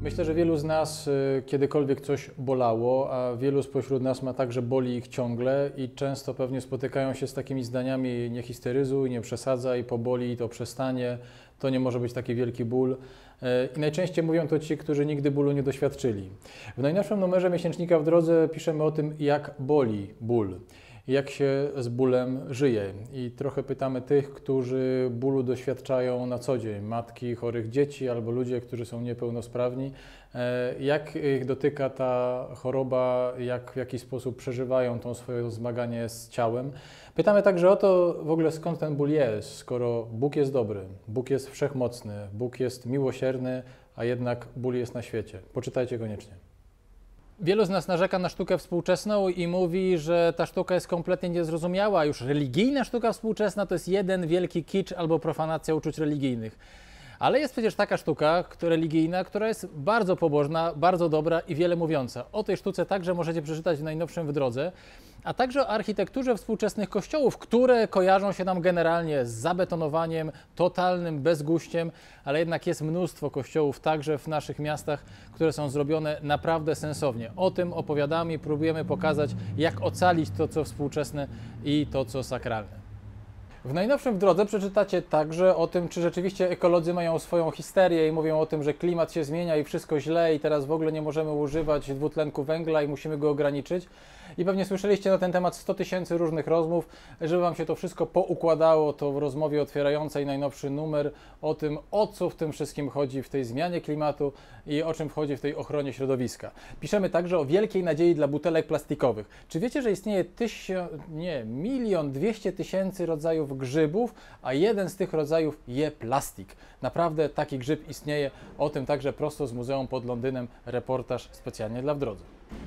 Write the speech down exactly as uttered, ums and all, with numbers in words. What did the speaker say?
Myślę, że wielu z nas y, kiedykolwiek coś bolało, a wielu spośród nas ma tak, że boli ich ciągle i często pewnie spotykają się z takimi zdaniami: nie histeryzuj, nie przesadzaj, poboli i to przestanie, to nie może być taki wielki ból. Y, I najczęściej mówią to ci, którzy nigdy bólu nie doświadczyli. W najnowszym numerze miesięcznika W Drodze piszemy o tym, jak boli ból, jak się z bólem żyje. I trochę pytamy tych, którzy bólu doświadczają na co dzień, matki chorych dzieci albo ludzie, którzy są niepełnosprawni, jak ich dotyka ta choroba, jak w jaki sposób przeżywają to swoje zmaganie z ciałem. Pytamy także o to w ogóle, skąd ten ból jest, skoro Bóg jest dobry, Bóg jest wszechmocny, Bóg jest miłosierny, a jednak ból jest na świecie. Poczytajcie koniecznie. Wielu z nas narzeka na sztukę współczesną i mówi, że ta sztuka jest kompletnie niezrozumiała, a już religijna sztuka współczesna to jest jeden wielki kicz albo profanacja uczuć religijnych. Ale jest przecież taka sztuka religijna, która jest bardzo pobożna, bardzo dobra i wiele mówiąca. O tej sztuce także możecie przeczytać w najnowszym W Drodze, a także o architekturze współczesnych kościołów, które kojarzą się nam generalnie z zabetonowaniem, totalnym bezguściem, ale jednak jest mnóstwo kościołów także w naszych miastach, które są zrobione naprawdę sensownie. O tym opowiadamy i próbujemy pokazać, jak ocalić to, co współczesne i to, co sakralne. W najnowszym W Drodze przeczytacie także o tym, czy rzeczywiście ekolodzy mają swoją histerię i mówią o tym, że klimat się zmienia i wszystko źle i teraz w ogóle nie możemy używać dwutlenku węgla i musimy go ograniczyć. I pewnie słyszeliście na ten temat sto tysięcy różnych rozmów. Żeby Wam się to wszystko poukładało, to w rozmowie otwierającej najnowszy numer o tym, o co w tym wszystkim chodzi w tej zmianie klimatu i o czym wchodzi w tej ochronie środowiska. Piszemy także o wielkiej nadziei dla butelek plastikowych. Czy wiecie, że istnieje tysiąc, nie, milion dwieście tysięcy rodzajów grzybów, a jeden z tych rodzajów je plastik? Naprawdę taki grzyb istnieje. O tym także prosto z Muzeum pod Londynem reportaż specjalnie dla W Drodze.